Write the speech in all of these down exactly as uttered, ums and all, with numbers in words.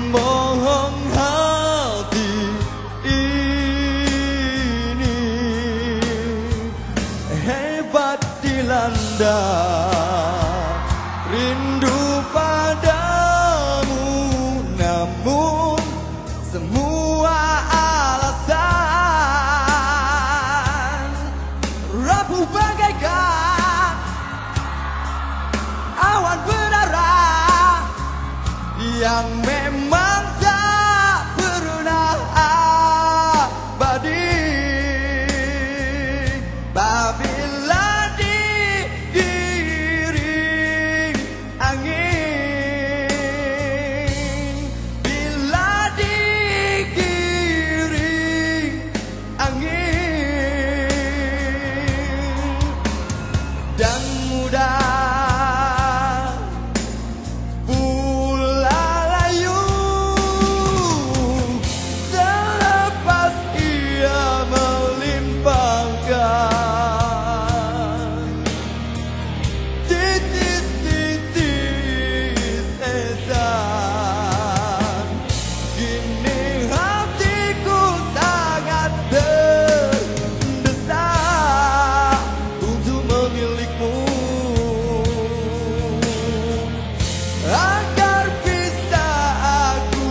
memohon hati ini hebat dilanda rindu padamu, namun semua alasan rapuh bagaikan awan berdarah yang memang tak pernah abadi. Apabila digiring angin, bila digiring angin dan mudah pula layu selepas ia melimpahkan titis-titis esan. Kini hatiku sangat terdesak untuk memilikimu, agar bisa aku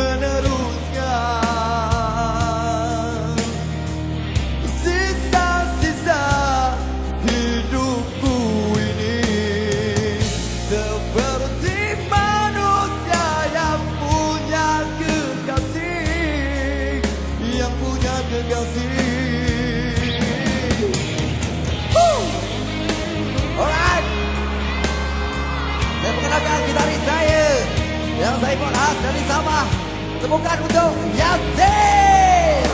meneruskan sisa-sisa hidupku ini seperti manusia yang punya kekasih, yang punya kekasih. Woo! Alright, saya perkenalkan gitaris saya yang saya buat khas dari Sabah. Temukan untuk Yasir.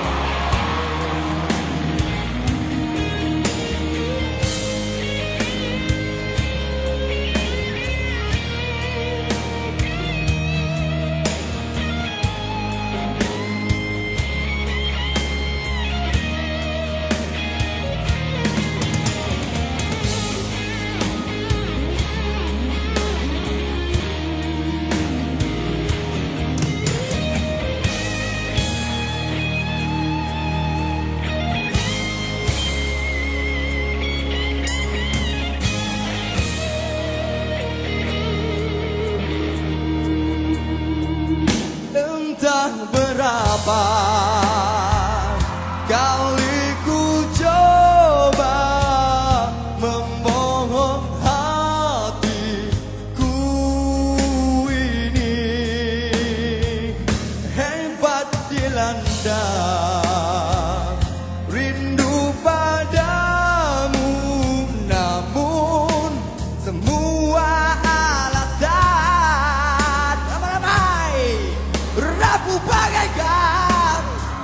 Entah berapa kali ku coba memohon hatiku ini hebat dilanda rindu padamu, namun semua alasan ramai-ramai rapuh bagaikan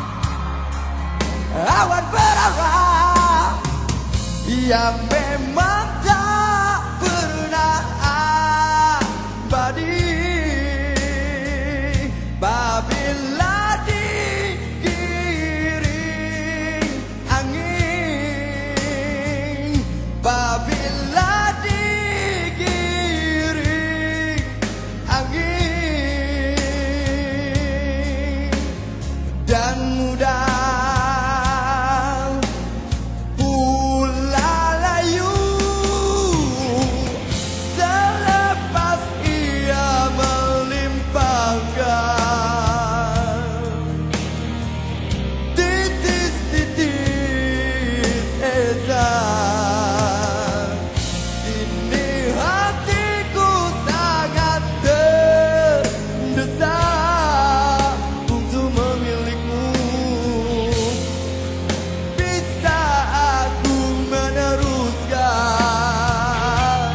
awan berarah yang memang tak pernah abadi. Apabila digiring angin, apabila digiring angin dan mudah pula layu selepas ia melimpahkan titis-titis esan. Kini hatiku sangat terdesak untuk memilikimu, bisa aku meneruskan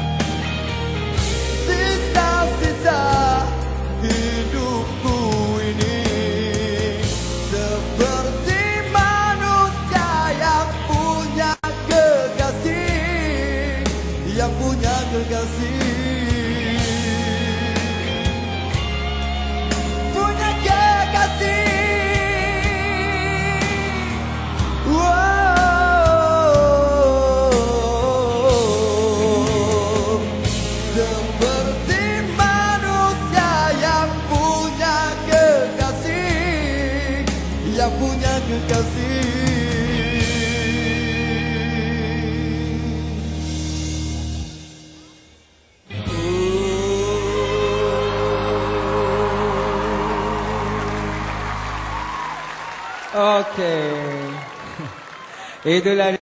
sisa-sisa hidupku ini seperti manusia yang punya kekasih, yang punya kekasih, punya kekasih. Wow. Seperti manusia yang punya Oke. Itulah